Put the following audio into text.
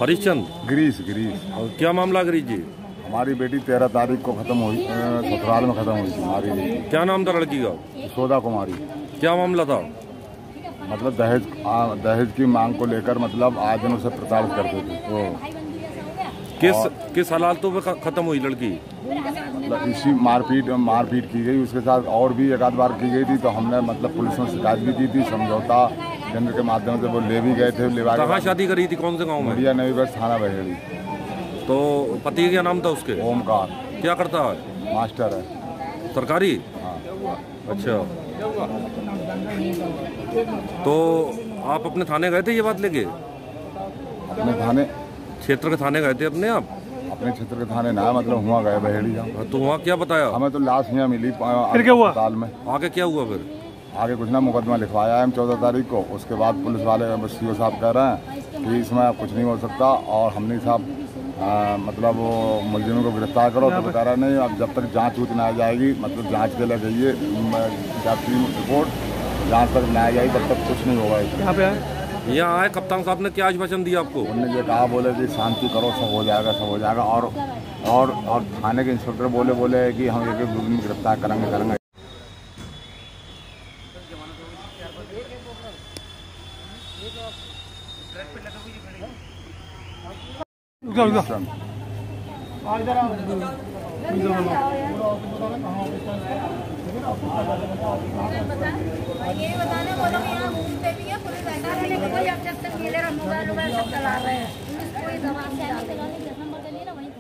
हरिश्चंद गिरीश गिरीश। और क्या मामला गिरीश जी? हमारी बेटी 13 तारीख को खत्म हुई, ससुराल में खत्म हुई थी हमारी। क्या नाम था लड़की का? सोदा कुमारी। क्या मामला था? मतलब दहेज की मांग को लेकर मतलब आज दिन उसे प्रताड़ित करते थे। किस हालातों में खत्म हुई लड़की? मतलब इसी मारपीट की गई, उसके साथ और भी एक आध बार की गई थी। तो हमने मतलब पुलिस में शिकायत भी की थी, समझौता केंद्र के माध्यम से वो ले भी गए थे। कहाँ शादी करी थी, कौन से गाँव में? इंडिया नवीगढ़ थाना बहेड़ी। तो पति क्या नाम था उसके? ओमकार। क्या करता है? मास्टर है सरकारी। हाँ। अच्छा, तो आप अपने थाने गए थे ये बात लेके? अपने थाने क्षेत्र के थाने गए थे अपने आप? अपने क्षेत्र के थाने ना, मतलब हुआ गए बहेड़ी हम। तो वहाँ क्या बताया? हमें तो लाश यहाँ मिली अस्पताल में। आगे क्या हुआ फिर? आगे कुछ ना, मुकदमा लिखवाया है हम 14 तारीख को। उसके बाद पुलिस वाले सीओ साहब कह रहे हैं कि इसमें कुछ नहीं हो सकता और हमने साहब मतलब वो मुलजिम को गिरफ्तार करो। तो बता रहा नहीं, अब जब तक जांच उच ना आ जाएगी, मतलब जांच के लिए गई रिपोर्ट जांच तक ना आ जाएगी तब तक कुछ नहीं होगा। यहाँ आए कप्तान साहब ने क्या आश्वासन दिया आपको? उन्होंने ये कहा, बोले कि शांति करो, सब हो जाएगा सब हो जाएगा। और थाने के इंस्पेक्टर बोले कि हम एक दिन गिरफ्तार करेंगे। ये बताने वो लोग यहाँ घूमते भी है, पुलिस बैठा रहने को, जब तक मिले मोबाइल सब चला रहे हैं, कोई दवा नहीं डाल रही है।